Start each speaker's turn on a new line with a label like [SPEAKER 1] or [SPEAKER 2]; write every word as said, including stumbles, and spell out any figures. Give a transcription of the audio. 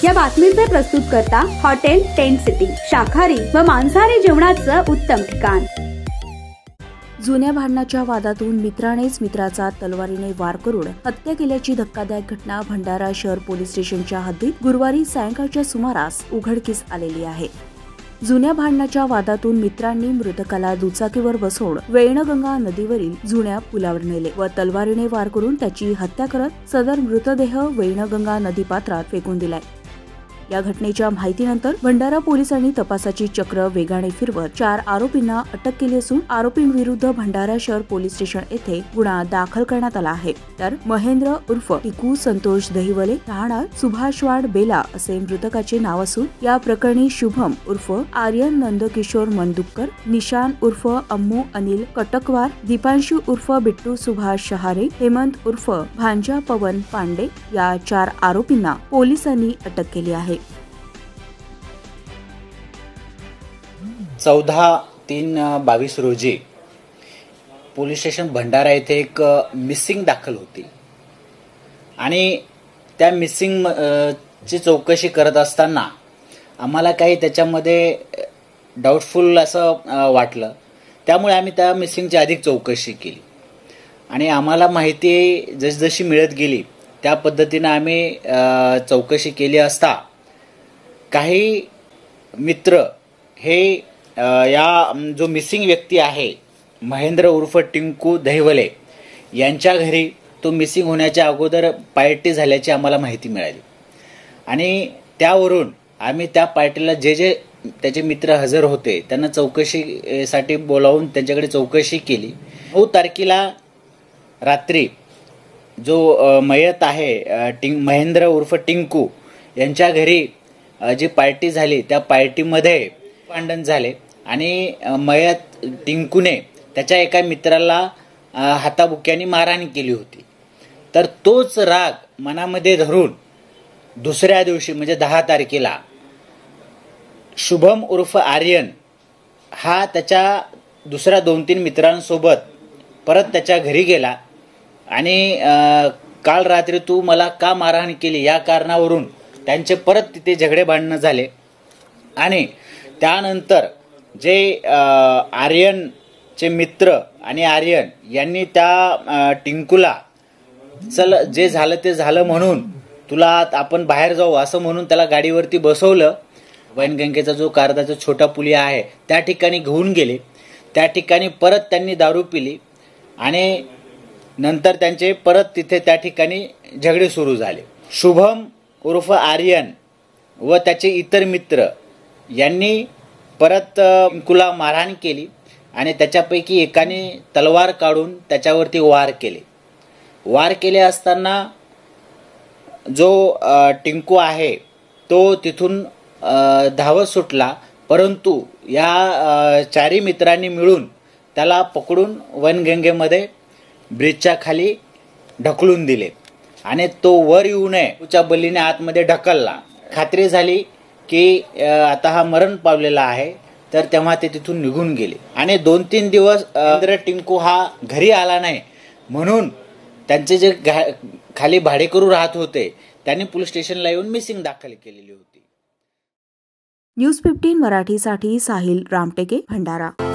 [SPEAKER 1] या बातमीचे प्रस्तुत करता हॉटेल टेंट सिटी, शाकाहारी व मांसाहारी जेवणाचं उत्तम ठिकाण।
[SPEAKER 2] जुन्या भांडणाच्या वादातून मित्रानेच मित्राचा तलवारीने वार करून हत्या केल्याची धक्कादायक घटना भंडारा शहर पोलीस स्टेशनच्या हद्दीत गुरुवारी सायंकाळच्या सुमारास उघडकीस आलेली आहे। जुन्या भांडणाच्या वादातून मित्रांनी मृतकाला दुचाकीवर बसवून वैनगंगा नदीवरील जुन्या पुलावर नेले व तलवारीने वार करून त्याची हत्या करत सदर मृतदेह वैनगंगा नदीपात्रात फेकून दिलाय। या घटनेच्या माहितीनंतर भंडारा पोलिसांनी तपासाची चक्र वेगाने फिरवत चार आरोपींना अटक केली असून आरोपींविरुद्ध भंडारा शहर पोलीस स्टेशन येथे गुन्हा दाखल करण्यात आला आहे। तर महेंद्र उर्फ टिकू संतोष दहिवले, राहणार सुभाषवाड बेला असे मृतकाचे नाव असून या प्रकरणी शुभम उर्फ आर्यन नंदकिशोर मंदुक्कर, निशान उर्फ अम्मू अनिल कटकवार, दीपांशु उर्फ बिट्टू सुभाष शहारे, हेमंत उर्फ भांजा पवन पांडे या चार आरोपींना पोलिसांनी अटक केली आहे।
[SPEAKER 3] चौदा तीन बावीस रोजी पोलीस स्टेशन भंडारा येथे एक मिसिंग दाखल होती आणि त्या मिसिंग ची चौकशी करत असताना आम्हाला काही त्याच्यामध्ये डाऊटफुल असं वाटलं, त्यामुळे आम्ही त्या मिसिंगची अधिक चौकशी केली आणि आम्हाला माहिती जसजशी मिळत गेली त्या पद्धतीने आम्ही चौकशी केली असता काही मित्र हे या जो मिसिंग व्यक्ती आहे महेंद्र उर्फ टिंकू दहिवले यांच्या घरी तो मिसिंग होण्याच्या अगोदर पार्टी झाल्याची आम्हाला माहिती मिळाली आणि त्यावरून आम्ही त्या पार्टीला जे जे त्याचे मित्र हजर होते त्यांना चौकशीसाठी बोलावून त्यांच्याकडे चौकशी केली। नऊ तारखेला रात्री जो मयत आहे टिंक महेंद्र उर्फ टिंकू यांच्या घरी जी पार्टी झाली त्या पार्टीमध्ये भांडण झाले आणि मयत टिंकूने त्याच्या एका मित्राला हाताबुक्याने मारहाण केली होती। तर तोच राग मनामध्ये धरून दुसऱ्या दिवशी म्हणजे दहा तारखेला शुभम उर्फ आर्यन हा त्याच्या दुसऱ्या दोन तीन मित्रांसोबत परत त्याच्या घरी गेला आणि काल रात्री तू मला का मारहाण केली या कारणावरून त्यांचे परत तिथे झगडे भांडणं झाले आणि त्यानंतर जे आर्यनचे मित्र आणि आर्यन यांनी त्या टिंकूला चल जे झालं ते झालं म्हणून तुला आपण बाहेर जाऊ असं म्हणून त्याला गाडीवरती बसवलं। वैनगंगेचा जो कारदाचा छोटा पुलिया आहे त्या ठिकाणी घेऊन गेले। त्या ठिकाणी परत त्यांनी दारू पिली आणि नंतर त्यांचे परत तिथे त्या ठिकाणी झगडे सुरू झाले। शुभम उर्फ आर्यन व त्याचे इतर मित्र यांनी परत टिंकूला मारहाण केली आणि त्याच्यापैकी एकाने तलवार काढून त्याच्यावरती वार केले। वार केले असताना जो टिंकू आहे तो तिथून धावत सुटला, परंतु या चारी मित्रांनी मिळून त्याला पकडून वनगंगेमध्ये ब्रिजच्या खाली ढकलून दिले आणि तो वर येऊ नये तुच्या बल्लीने आतमध्ये ढकलला। खात्री झाली की आता हा मरण पावलेला आहे, तर तेव्हा ते तिथून निघून गेले आणि दोन तीन दिवस टिंकू हा घरी आला नाही म्हणून त्यांचे जे खाली भाडेकरू राहत होते त्यांनी पोलीस स्टेशनला येऊन मिसिंग दाखल केलेली होती।
[SPEAKER 2] न्यूज फिफ्टीन मराठीसाठी साहिल रामटेके, भंडारा।